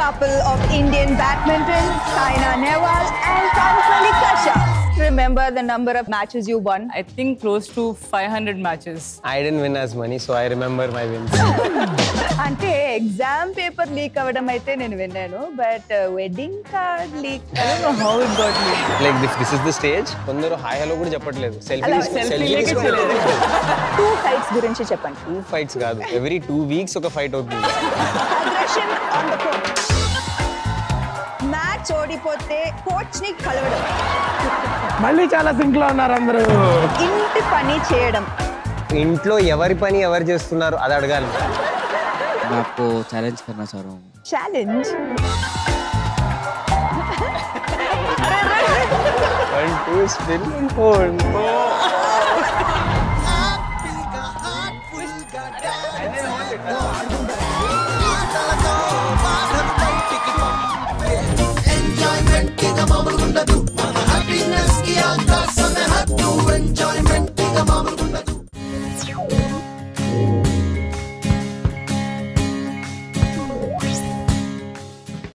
couple of Indian badminton, Saina Nehwal and Kasha. Remember the number of matches you won? I think close to 500 matches. I didn't win as many, so I remember my wins. అంటే exam paper leak అవ్వడం అయితే నేను విన్నాను, but wedding card leak I don't know how it got leaked. Like this is the stage. కొందరు hi hello కూడా చెప్పట్లేదు. Selfie two fights గురించి చెప్పండి. 2 fights కాదు. Every 2 weeks ఒక ఫైట్ అవుతుంది. Aggression on the court. Match ఓడిపోతే కోచ్ ని కలవడం. మళ్ళీ చాలా సింక్ లో ఉన్నారు అందరూ. ఇంటి పని చేయడం. ఇంట్లో ఎవరి పని ఎవరు చేస్తున్నారు అది అడగాలి. आपको चैलेंज करना चाह रहा हूँ. ఛాలెంజ్. 1 2 spin 4.